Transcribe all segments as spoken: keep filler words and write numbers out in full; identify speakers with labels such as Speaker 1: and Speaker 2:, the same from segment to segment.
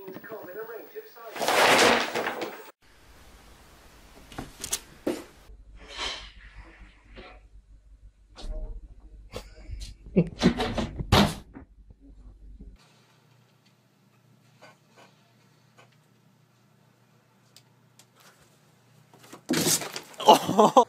Speaker 1: machines come in a range of sizes.
Speaker 2: Oh.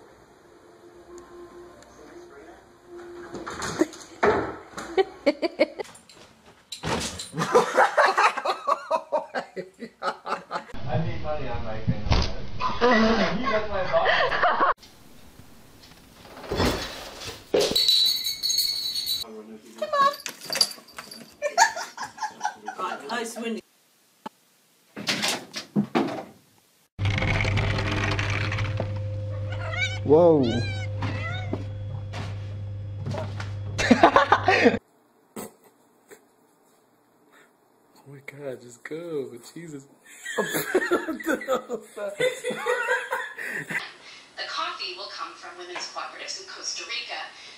Speaker 2: I need money on my thing. You got my bottle.
Speaker 3: Come on. Right, nice windy.
Speaker 2: Whoa. Oh my god, just go. Jesus.
Speaker 4: The coffee will come from women's cooperatives in Costa Rica.